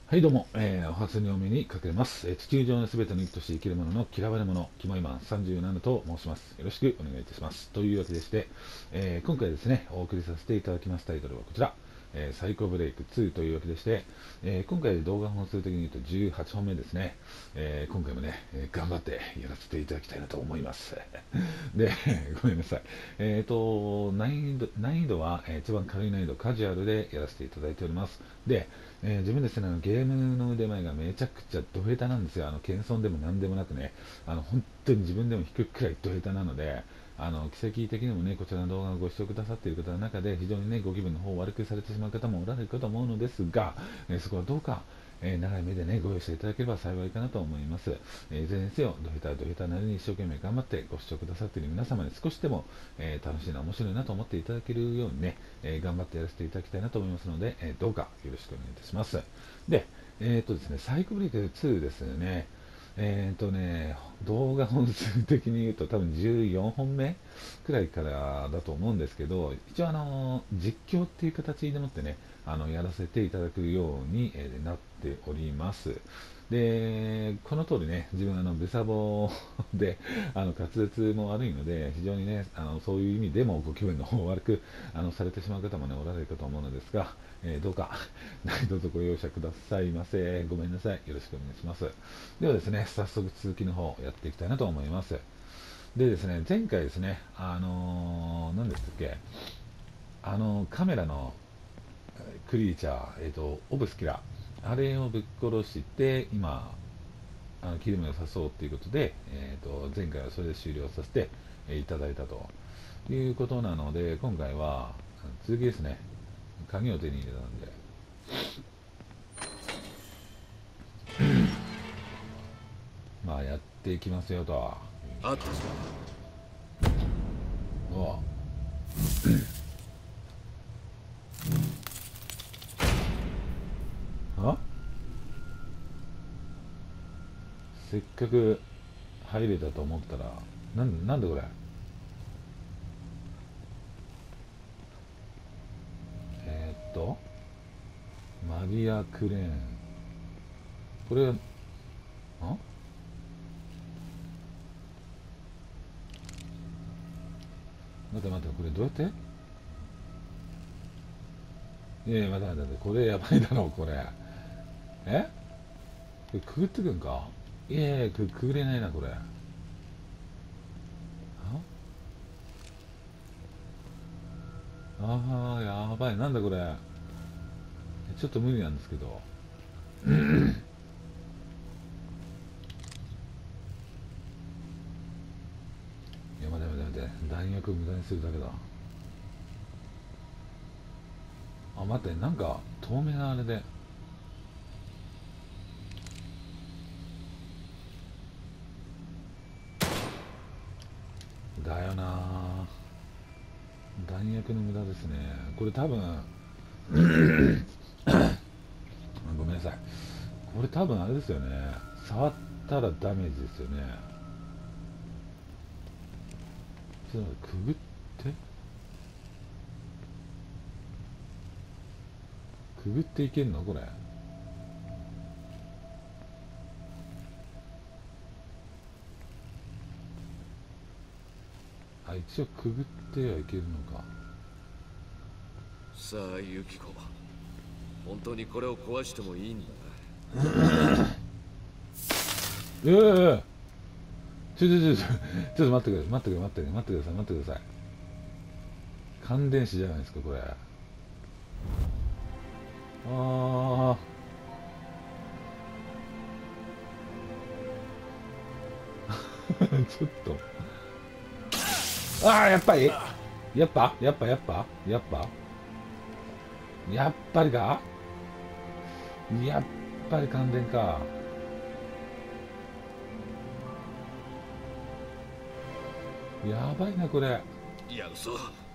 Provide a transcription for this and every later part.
はいどうも、お初にお目にかけます、地球上のすべての生きとし生きるものの嫌われ者、キモイマン37と申します。よろしくお願いいたします。というわけでして、今回ですね、お送りさせていただきますタイトルはこちら、サイコブレイク2というわけでして、今回動画本数的に言うと18本目ですね。今回もね、頑張ってやらせていただきたいなと思います。で、ごめんなさい。難易度は、一番軽い難易度、カジュアルでやらせていただいております。で、自分ですね、ゲームの腕前がめちゃくちゃド下手なんですよ。謙遜でも何でもなくね、本当に自分でも引くくらいド下手なので、奇跡的にもね、こちらの動画をご視聴くださっている方の中で、非常にね、ご気分の方を悪くされてしまう方もおられるかと思うのですが、そこはどうか、長い目でね、ご容赦いただければ幸いかなと思います。いずれにせよ、ど下手ど下手なりに一生懸命頑張ってご視聴くださっている皆様に少しでも、楽しいな、面白いなと思っていただけるようにね、頑張ってやらせていただきたいなと思いますので、どうかよろしくお願いいたします。で、ですね、サイクブレイク2ですね。動画本数的に言うと多分14本目くらいからだと思うんですけど、一応実況っていう形でもってね、やらせていただくように、なっております。で、この通りね、自分ブサボで、滑舌も悪いので、非常にね、そういう意味でもご気分の方を悪く、されてしまう方もね、おられるかと思うのですが、どうか、どうぞご容赦くださいませ。ごめんなさい。よろしくお願いします。ではですね、早速続きの方やっていきたいなと思います。でですね、前回ですね、何でしたっけ、カメラのクリーチャー、オブスキラ、あれをぶっ殺して、今、切り目を刺そうということで、前回はそれで終了させていただいたということなので、今回は続きですね、鍵を手に入れたんで、まあやっていきますよと。 あとおうあ、せっかく入れたと思ったら、なんでこれ、マリアクレーン、これ、待って待って、これどうやって、いやいや、待って待って、これやばいだろ、これ。えこれくぐってくんか、いやいや、くぐれないな、これ。ああー、やばい、なんだこれ。ちょっと無理なんですけど。いや、待て待て待て、弾薬無駄にするだけだ。あ、待って、なんか、透明なあれで。だよな、弾薬の無駄ですね。これ多分、ごめんなさい。これ多分あれですよね。触ったらダメージですよね。ちょっと待って、くぐって、くぐっていけんのこれ。あ、一応くぐってはいけるのか。 さあユキコ、本当にこれを壊してもいいんだええ、ちょっと待ってください、待ってください、待ってください、待ってください。感電死じゃないですか、これ。ああ、ちょっと。ああ、やっぱり、やっぱりか、やっぱり感電か。やばいな、これ。 いや嘘。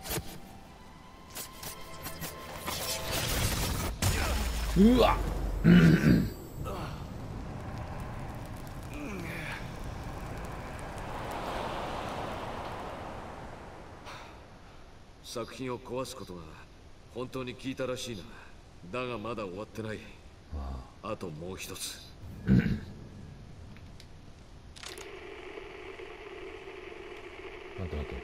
うわ、 作品を壊すことが本当に効いたらしいな。だがまだ終わってない。 あともう一つ。 待って待って待って。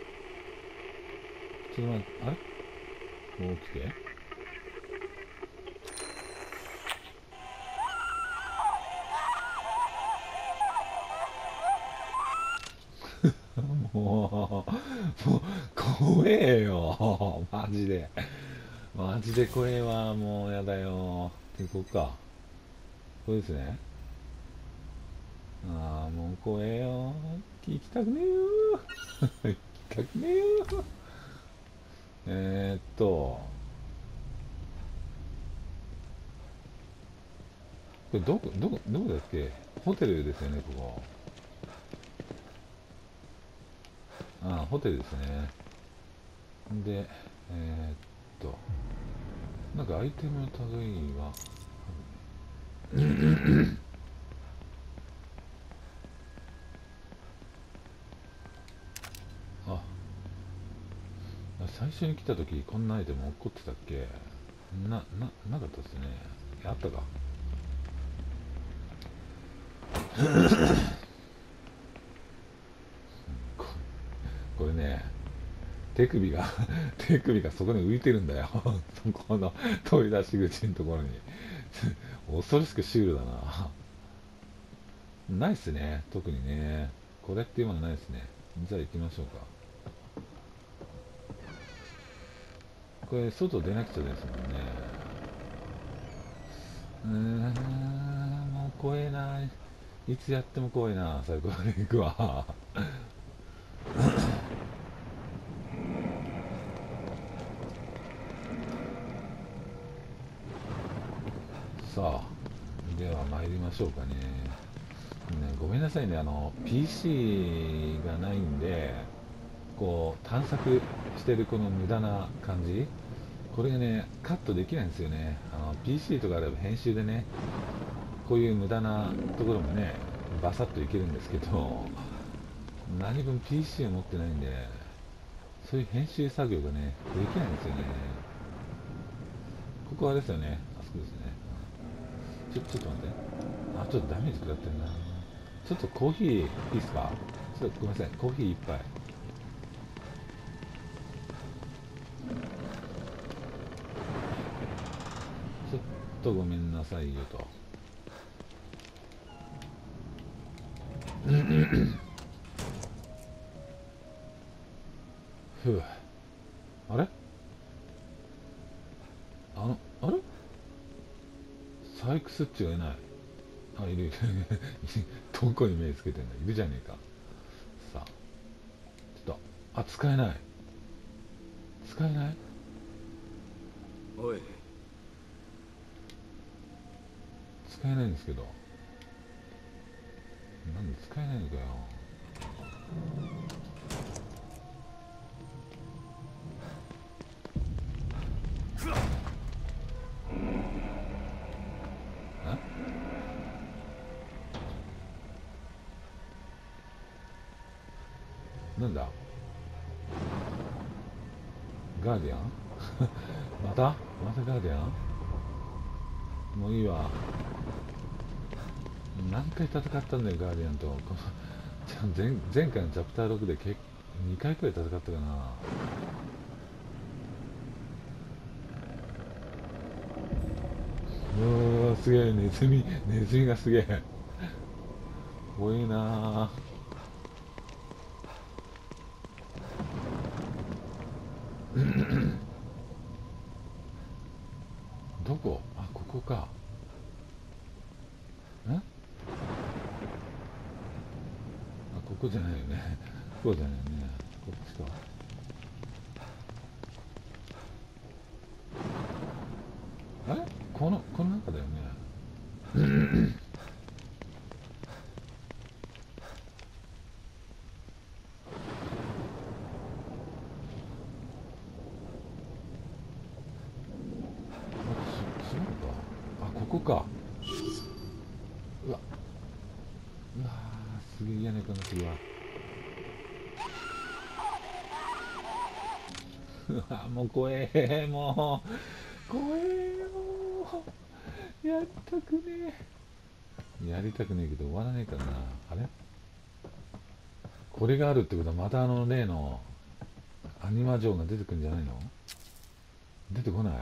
ちょっと待って、あれもう起きて。もう怖えよ。マジで。マジで怖えわ。もうやだよ。行こうか。これですね。ああ、もう怖えよ。行きたくねえよ。行きたくねえよ。これどこだっけ？ホテルですよね、ここ。ああ、ホテルですね。で、なんかアイテムの類は、あ、最初に来た時こんなアイテム起こってたっけ？なかったですね。あったか。ここれね、手首が手首がそこに浮いてるんだよ。そこの飛び出し口のところに。恐ろしくシュールだな。ないっすね、特にね。これっていうものないですね。じゃあ行きましょうか。これ外出なくちゃですもんね。もう怖えな。いつやっても怖いな。最高に行くわ。さあ、では参りましょうかね。ごめんなさいね、PC がないんで、こう、探索してるこの無駄な感じ、これがね、カットできないんですよね。PC とかあれば編集でね、こういう無駄なところもね、バサッといけるんですけど、何分 PC を持ってないんで、そういう編集作業がね、できないんですよね。ここはですよね、あそこですね。ちょっと待って。あ、ちょっとダメージ食らってるな。ちょっとコーヒーいいっすか？ちょっとごめんなさい、コーヒー一杯。ちょっとごめんなさいよと。ふう。あれあれサイクスっちがいない。あ、いるいる。どこに目つけてんだ、いるじゃねえか。さあ、ちょっと、あ、使えない。使えない。 おい、 使えないんですけど。なんで使えないのかよ。なんだガーディアン。またガーディアン。もういいわ。何回戦ったんだよ、ガーディアンと。前回のチャプター6で2回くらい戦ったかな。うわすげえ、ネズミがすげえ。怖いな。どこ？あ、ここか。あ、ここじゃないよね。ここじゃないよね。こっちか。あれこの中だよね。違うか。あ、ここか。うわ、すげえ嫌な予感がするわ。うわもう怖え、もう怖えよ。 やりたくねえ。やりたくねえけど終わらねえからな。あれこれがあるってことはまたあの例のアニマ城が出てくるんじゃないの？出てこない？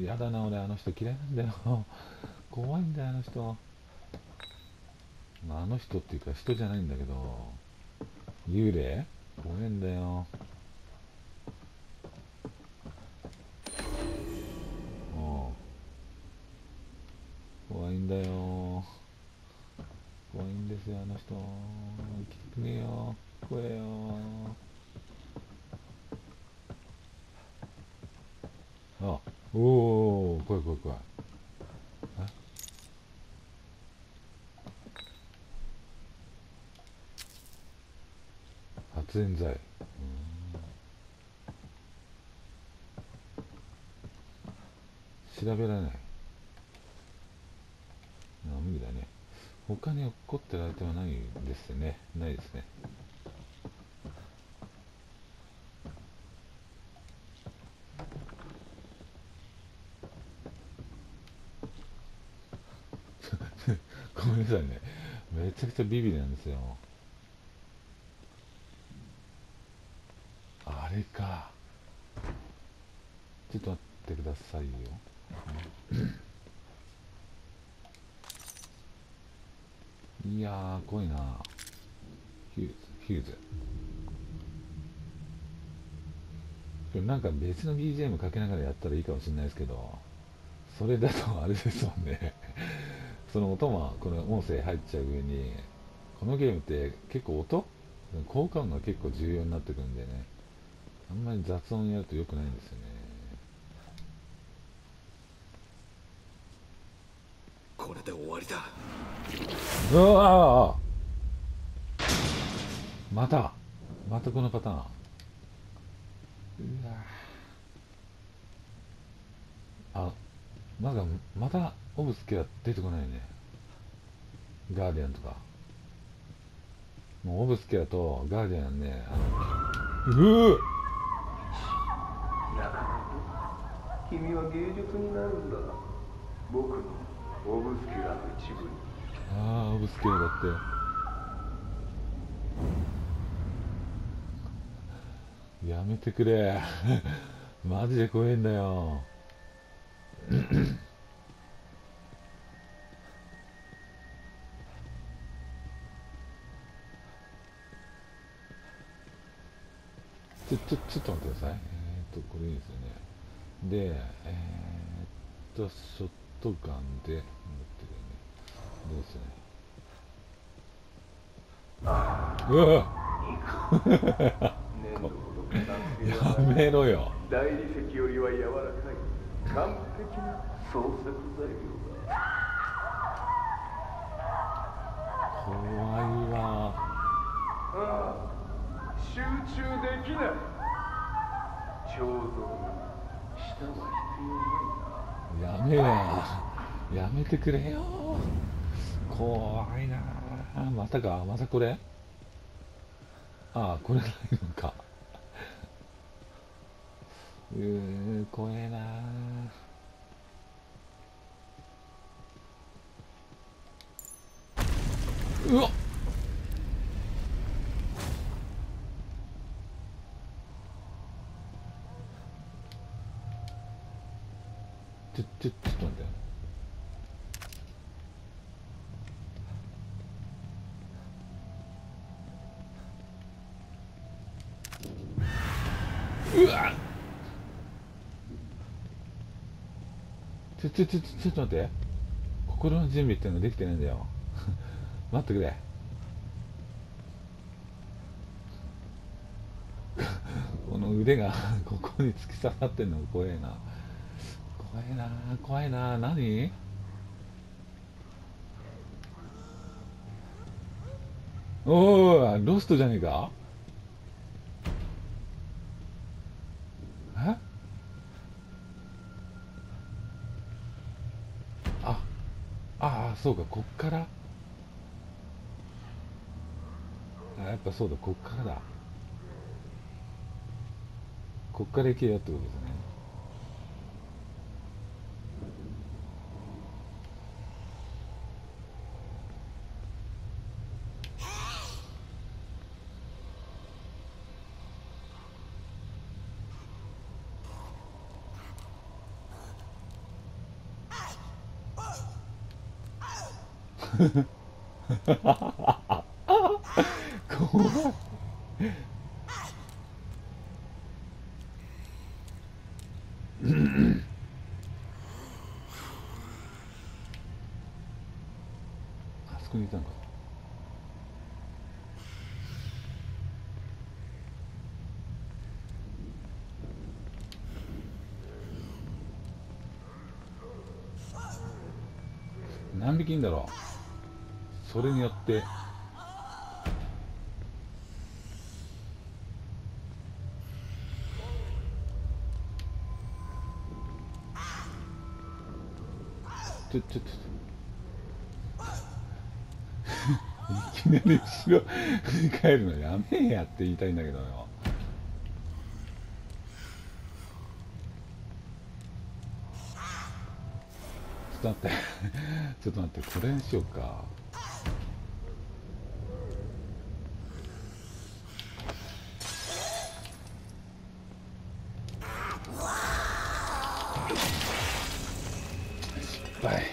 やだな、俺あの人嫌いなんだよ。怖いんだよ、あの人。まあ、あの人っていうか人じゃないんだけど、幽霊怖いんだよ。おう怖いんだよ。怖いんですよ、あの人。生きてくねえよ。怖えよ。あ、おお、怖い怖い怖い。あ、発煙剤。調べられない。あ、無理だね。他に起こってる相手はないですね。ないですね。ごめんなさいね。めちゃくちゃビビりなんですよ。あれか。ちょっと待ってくださいよ。いやー、怖いな。ヒューズ、ヒューズ。これなんか別の BGM かけながらやったらいいかもしれないですけど、それだとあれですもんね。その音もこの音声入っちゃう上に、このゲームって結構音効果音が結構重要になってくるんでね、あんまり雑音やると良くないんですよね。 これで終わりだ。 うわー、またまたこのパターン。うわあ、なんかまたオブスケは出てこないね。ガーディアンとか。もうオブスケアとガーディアンね、うぅ、 なるほど。君は芸術になるんだ。僕のオブスキュラの一部に。 ああ、オブスケアだって。やめてくれ。マジで怖いんだよ。ちょっと待ってください。これいいですよね。で、ショットガンで、持ってるよね。どうですね。うわ粘土ほど硬くてやめろよ。 大理石よりは柔らかい完璧な創作材料だ。 怖いわ。 ああ、集中できない。彫像に舌は必要ないな。 やめや。やめてくれよ。怖いな。またか、またこれ。ああ、これないのか。怖えな。うわっ、ちょっと待って。うわっ、ちょっと待って。心の準備っていうのができてないんだよ。待ってくれ。この腕がここに突き刺さってんのが怖えな。怖えな、怖いな。何？おお、ロストじゃねえか。え、あ、そうか、こっから。やっぱそうだ、こっからだ。こっから行けよってことですね。 怖い。あそこにいたのか。何匹いんだろう。それによってちょいきなり後ろに帰るのやめえやって言いたいんだけどよ。ちょっと待ってちょっと待って、これにしようか。失敗。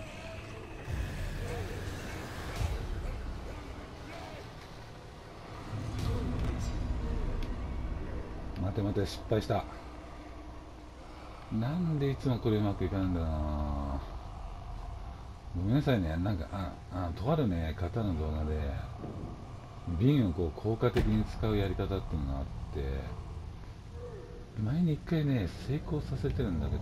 待て待て、失敗した。なんでいつもこれうまくいかないんだな。ごめんなさいね。なんかとあるね方の動画で瓶をこう効果的に使うやり方っていうのがあって、前に一回ね成功させてるんだけど、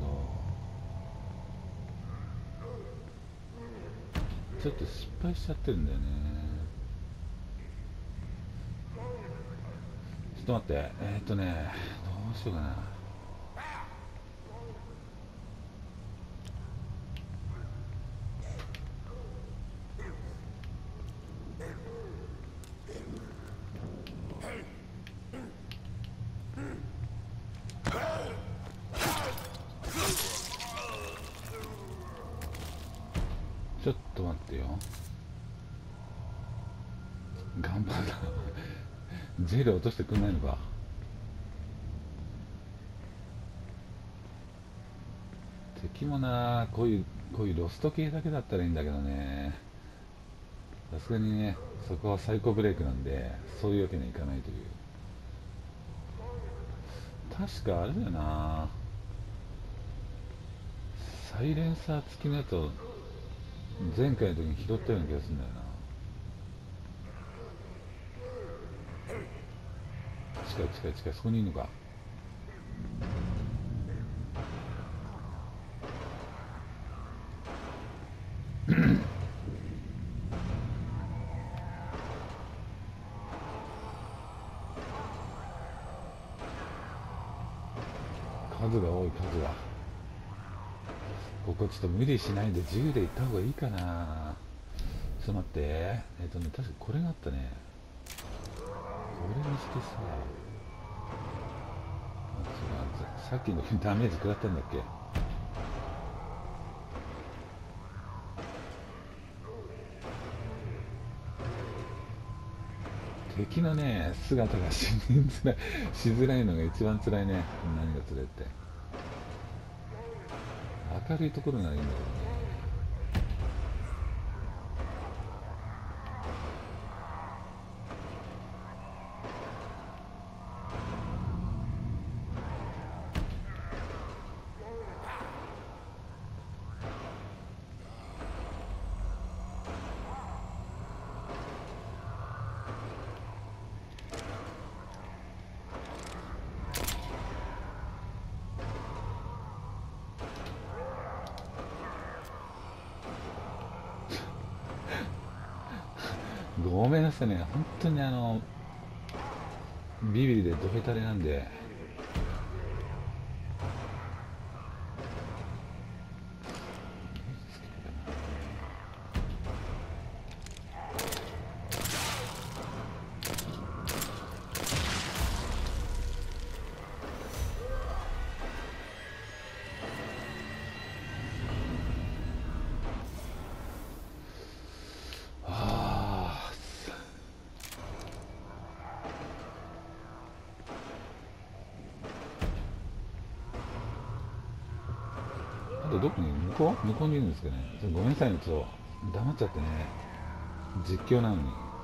ちょっと失敗しちゃってるんだよね。ちょっと待って、どうしようかな。ちょっと待ってよ。頑張るジェル落としてくんないのか。敵もな、こういうロスト系だけだったらいいんだけどね。さすがにね、そこはサイコブレイクなんで、そういうわけにはいかないという。確かあれだよな、サイレンサー付きのやつを前回の時に拾ったような気がするんだよな。近い、そこにいるのか。数が多い、数が。ここちょっと無理しないで10で行った方がいいかな。ちょっと待って、確かこれがあったね。これにしてさ、さっきのダメージ食らったんだっけ。敵のね姿がしづらいのが一番辛いね。何が辛いって、明るいところならいいんだけどね。ごめんなさいね、本当にビビリでドヘタレなんで。あとどこに向こうにいるんですかね。ごめんなさいね、ちょっと黙っちゃってね、実況なのに。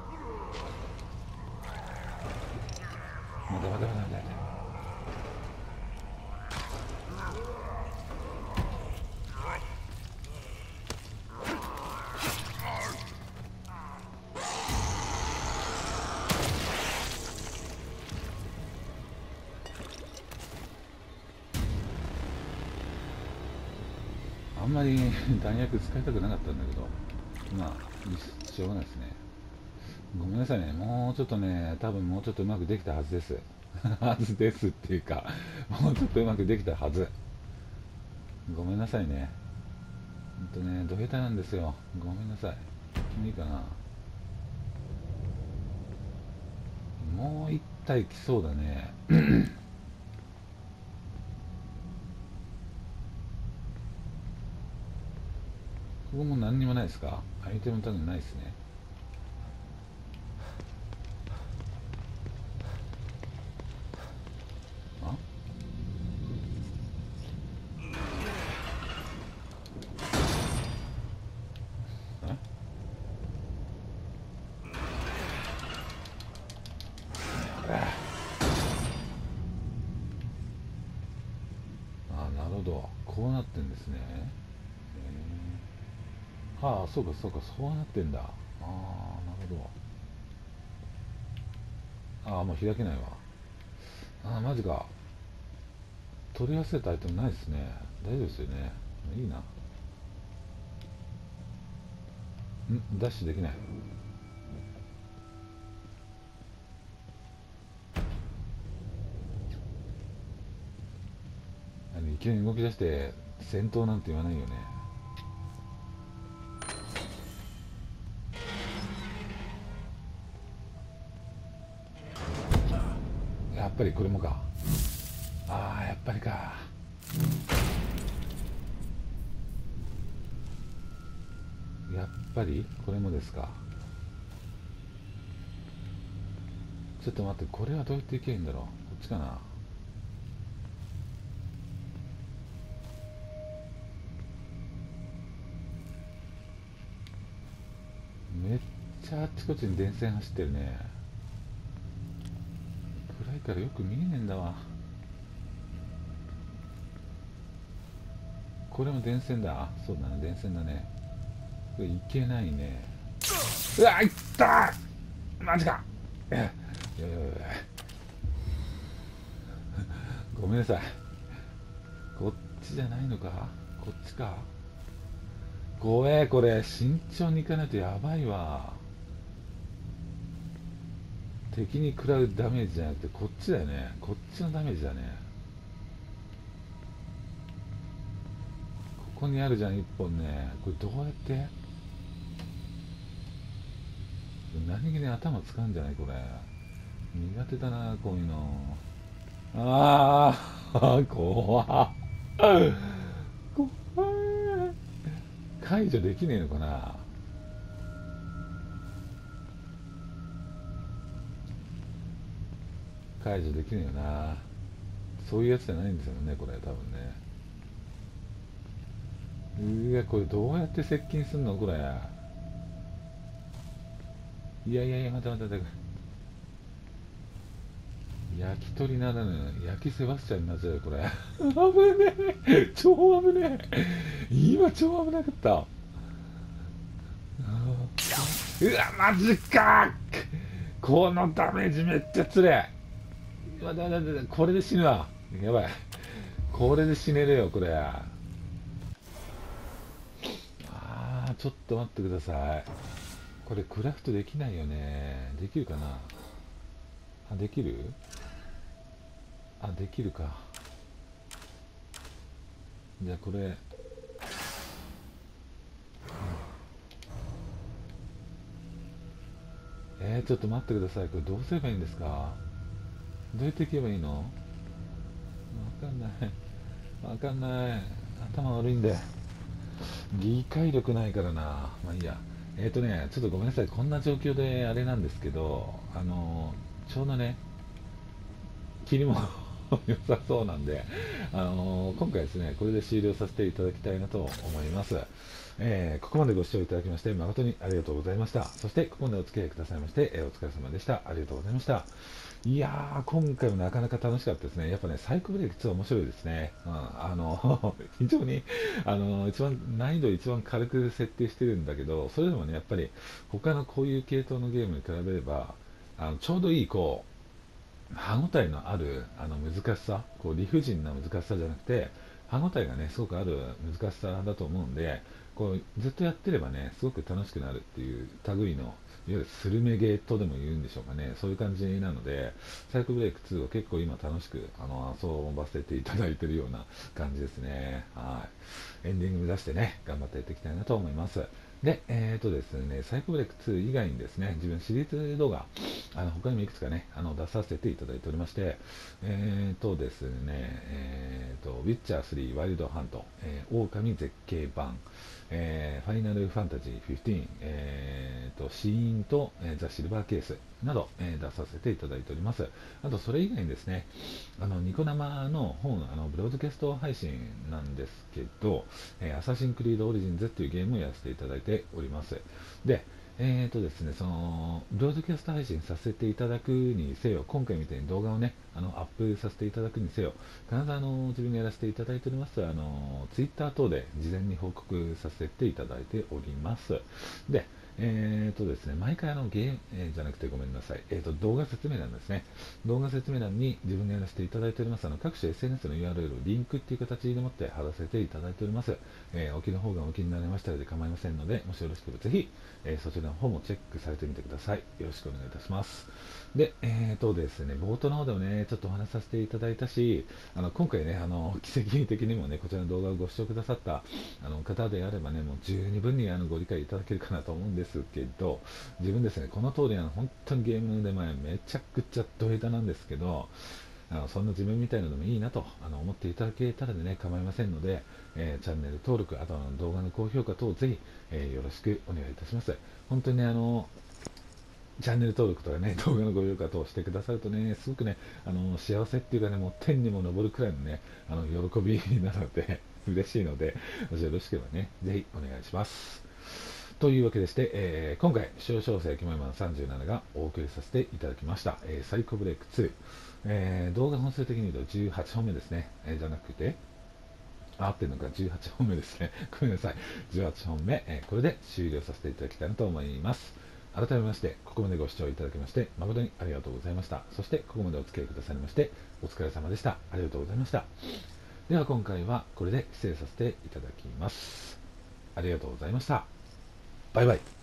待て待て待て待て。あんまり弾薬使いたくなかったんだけど、まあしょうがないですね。ごめんなさいね、もうちょっとね、多分もうちょっとうまくできたはずですはずですっていうか、もうちょっとうまくできたはず。ごめんなさいね、ほんとね、ど下手なんですよ。ごめんなさい。もういいかな。もう一体来そうだねここも何にもないですか？アイテム多分ないですね。あ、あ、なるほど、こうなってんですね。ああ、そうかそうか、そうなってんだ。ああ、なるほど。ああ、もう開けないわ。ああ、マジか。取り忘れたアイテムないですね。大丈夫ですよね。いいな。ダッシュできない。いきなり動き出して戦闘なんて言わないよね。やっぱりこれもか。ああ、やっぱりか。やっぱりこれもですか。ちょっと待って、これはどうやっていけばいいんだろう。こっちかな。めっちゃあっちこっちに電線走ってるね。暗いからよく見えねえんだわ。これも電線だ。あ、そうだね、電線だね。これいけないね。うわ、いったー、マジか。いやいやいやいや、ごめんなさい。こっちじゃないのか。こっちか。怖え、これ慎重に行かないとやばいわ。敵に食らうダメージじゃなくてこっちだよね。こっちのダメージだね。ここにあるじゃん、一本ね。これどうやって、何気に頭使うんじゃないこれ。苦手だな、こういうの。ああ怖っ怖い。解除できねえのかな。解除できねえよな。そういうやつじゃないんですよね、これ多分ね。うわ、これどうやって接近すんのこれ。いやいやいや、待て待て待て。焼き鳥ならぬ焼きセバスチャンになっちゃうよこれ危ねえ、超危ねえ、今超危なかった。うわマジか、このダメージめっちゃつれ。うわだだだだ、これで死ぬわ、やばい、これで死ねるよこれ。ちょっと待ってください。これクラフトできないよね。できるかな。あ、できる。あ、できるか。じゃあこれ、ちょっと待ってください。これどうすればいいんですか。どうやっていけばいいの。わかんない。わかんない。頭悪いんで。理解力ないからな。まあいいや。ちょっとごめんなさい。こんな状況であれなんですけど、ちょうどね、霧も良さそうなんで、今回ですね、これで終了させていただきたいなと思います。 ここまでご視聴いただきまして誠にありがとうございました。そしてここまでお付き合いくださいまして、お疲れ様でした。ありがとうございました。いやー、今回もなかなか楽しかったですね。やっぱね、サイコブレイク2面白いですね。非常に、難易度一番軽く設定してるんだけど、それでもね、やっぱり他のこういう系統のゲームに比べれば、ちょうどいい、歯ごたえのある難しさ、理不尽な難しさじゃなくて、歯ごたえがね、すごくある難しさだと思うんで、ずっとやってればね、すごく楽しくなるっていう類の、いわゆるスルメゲートでも言うんでしょうかね、そういう感じなので、サイクルブレイク2は結構今楽しく遊ばせていただいているような感じですね。はい。エンディング目指してね、頑張ってやっていきたいなと思います。で、ですね、サイコブレイク2以外にですね、自分シリーズ動画、他にもいくつかね、出させていただいておりまして、ですね、ウィッチャー3ワイルドハント、狼絶景版、ファイナルファンタジー15、シーンと、ザ・シルバーケースなど、出させていただいております。あと、それ以外にですね、ニコ生の本、ブロードキャスト配信なんですけど、アサシンクリードオリジンズっていうゲームをやらせていただいております。で、ですね、ブロードキャスト配信させていただくにせよ、今回みたいに動画をね、アップさせていただくにせよ、必ず自分がやらせていただいております、ツイッター等で事前に報告させていただいております。で、ですね、毎回ゲーム、じゃなくてごめんなさい、動画説明欄ですね。動画説明欄に自分がやらせていただいております、各種 SNS の URL をリンクっていう形でもって貼らせていただいております。お気の方がお気になりましたので構いませんので、もしよろしければぜひ、そちらの方もチェックされてみてください。よろしくお願いいたします。で、ですね、冒頭の方でもね、ちょっとお話しさせていただいたし、今回ね、奇跡的にもね、こちらの動画をご視聴くださった方であればね、もう十二分にご理解いただけるかなと思うんですけど、自分ですね、この通り本当にゲームで前めちゃくちゃド下手なんですけど、そんな自分みたいなのもいいなと思っていただけたらでね、構いませんので、チャンネル登録、あとは動画の高評価等ぜひ、よろしくお願いいたします。本当にね、チャンネル登録とかね、動画のご評価等してくださるとね、すごくね、幸せっていうかね、もう天にも昇るくらいのね、喜びなので、嬉しいので、もしよろしければね、ぜひお願いします。というわけでして、今回、少々生キモイマン37がお送りさせていただきました、サイコブレイク2、動画本数的に言うと18本目ですね、じゃなくて、合ってるのか18本目ですね。ごめんなさい。18本目、これで終了させていただきたいなと思います。改めまして、ここまでご視聴いただきまして、誠にありがとうございました。そして、ここまでお付き合いくださいまして、お疲れ様でした。ありがとうございました。では、今回はこれで失礼させていただきます。ありがとうございました。バイバイ。